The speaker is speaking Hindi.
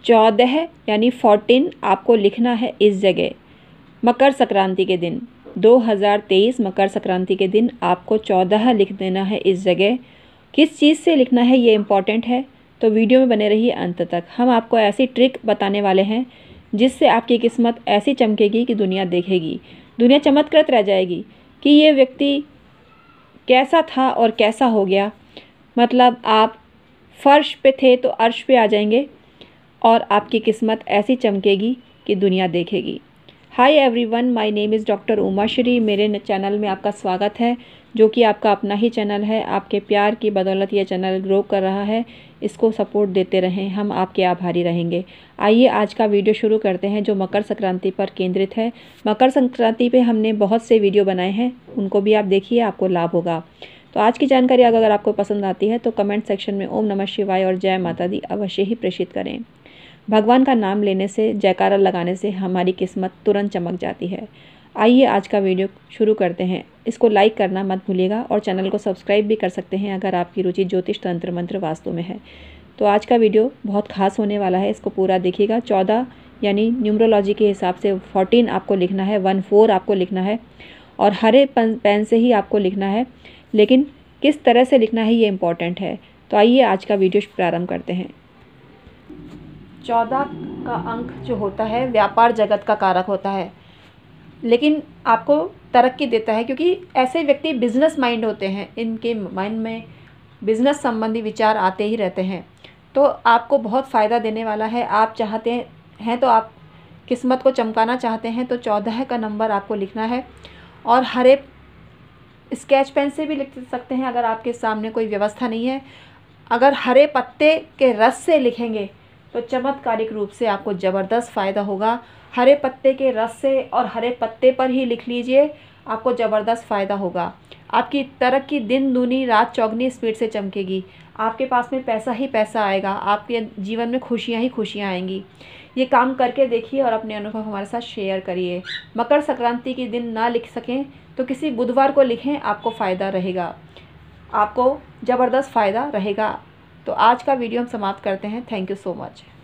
14 यानी 14 आपको लिखना है इस जगह मकर संक्रांति के दिन। 2023 मकर संक्रांति के दिन आपको 14 लिख देना है इस जगह। किस चीज़ से लिखना है ये इम्पॉर्टेंट है, तो वीडियो में बने रहिए अंत तक। हम आपको ऐसी ट्रिक बताने वाले हैं जिससे आपकी किस्मत ऐसी चमकेगी कि दुनिया देखेगी, दुनिया चमत्कृत रह जाएगी कि ये व्यक्ति कैसा था और कैसा हो गया। मतलब आप फर्श पे थे तो अर्श पे आ जाएंगे और आपकी किस्मत ऐसी चमकेगी कि दुनिया देखेगी। Hi everyone, my name is doctor Uma Shri. मेरे चैनल में आपका स्वागत है, जो कि आपका अपना ही चैनल है। आपके प्यार की बदौलत ये चैनल ग्रो कर रहा है। इसको सपोर्ट देते रहें, हम आपके आभारी रहेंगे। आइए आज का वीडियो शुरू करते हैं, जो मकर संक्रांति पर केंद्रित है। मकर संक्रांति पे हमने बहुत से वीडियो बनाए हैं, उनको भी आप देखिए, आपको लाभ होगा। तो आज की जानकारी अगर आपको पसंद आती है तो कमेंट सेक्शन में ओम नमः शिवाय और जय माता दी अवश्य ही प्रेषित करें। भगवान का नाम लेने से, जयकारा लगाने से हमारी किस्मत तुरंत चमक जाती है। आइए आज का वीडियो शुरू करते हैं। इसको लाइक करना मत भूलिएगा और चैनल को सब्सक्राइब भी कर सकते हैं अगर आपकी रुचि ज्योतिष, तंत्र, मंत्र, वास्तु में है। तो आज का वीडियो बहुत खास होने वाला है, इसको पूरा देखिएगा। 14 यानी न्यूमरोलॉजी के हिसाब से 14 आपको लिखना है, 14 आपको लिखना है और हरे पेन से ही आपको लिखना है, लेकिन किस तरह से लिखना है ये इम्पॉर्टेंट है। तो आइए आज का वीडियो प्रारंभ करते हैं। 14 का अंक जो होता है व्यापार जगत का कारक होता है, लेकिन आपको तरक्की देता है, क्योंकि ऐसे व्यक्ति बिजनेस माइंड होते हैं, इनके माइंड में बिजनेस संबंधी विचार आते ही रहते हैं। तो आपको बहुत फ़ायदा देने वाला है। आप चाहते हैं तो आप किस्मत को चमकाना चाहते हैं तो 14 का नंबर आपको लिखना है और हरे स्केच पेन से भी लिख सकते हैं अगर आपके सामने कोई व्यवस्था नहीं है। अगर हरे पत्ते के रस से लिखेंगे तो चमत्कारिक रूप से आपको ज़बरदस्त फ़ायदा होगा। हरे पत्ते के रस से और हरे पत्ते पर ही लिख लीजिए, आपको ज़बरदस्त फ़ायदा होगा। आपकी तरक्की दिन दूनी रात चौगनी स्पीड से चमकेगी। आपके पास में पैसा ही पैसा आएगा, आपके जीवन में खुशियाँ ही खुशियाँ आएंगी। ये काम करके देखिए और अपने अनुभव हमारे साथ शेयर करिए। मकर संक्रांति के दिन ना लिख सकें तो किसी बुधवार को लिखें, आपको फ़ायदा रहेगा, आपको ज़बरदस्त फ़ायदा रहेगा। तो आज का वीडियो हम समाप्त करते हैं। Thank you so much.